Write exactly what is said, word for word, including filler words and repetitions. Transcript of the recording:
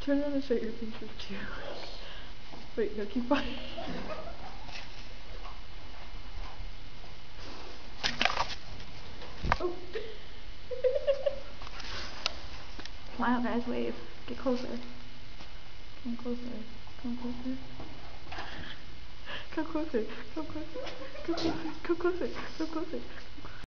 Turn around and show your faces too. Wait, no, keep on. Oh. Smile, guys, wave. Get closer. Come closer. Come closer. Come closer. Come closer. Come closer. Come closer. Come closer.